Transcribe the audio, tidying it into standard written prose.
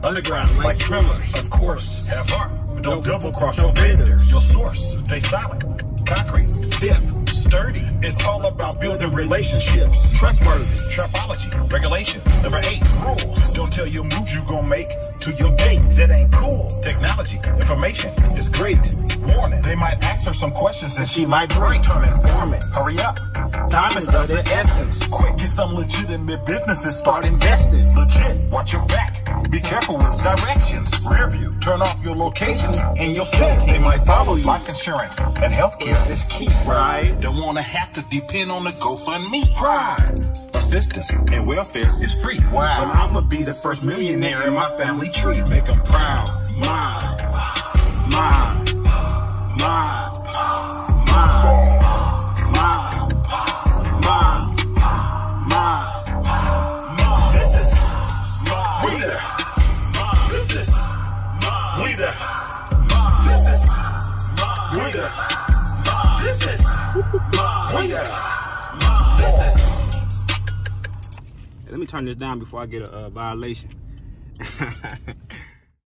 underground like tremors. Of course, have heart, but don't double cross your vendors. Your source, stay solid, concrete, stiff, sturdy. It's all about building relationships. Trustworthy, trapology, regulation. Number 8, rules. Don't tell your moves you gon' make to your date. That ain't cool. Technology, information is great. Warning, they might ask her some questions and she might break. Turn informant, hurry up. Time is of the essence. Quick, get some legitimate business and start investing. Legit, watch your back. Be careful with directions. Rear view, turn off your locations and your set. They might follow you. Life insurance and healthcare is key, right? Don't wanna have to depend on the GoFundMe. Right. Assistance and welfare is free. Wow. But I'ma be the first millionaire in my family tree. Make them proud. Mine. Mine. Mine. Mine. Let me turn this down before I get a violation.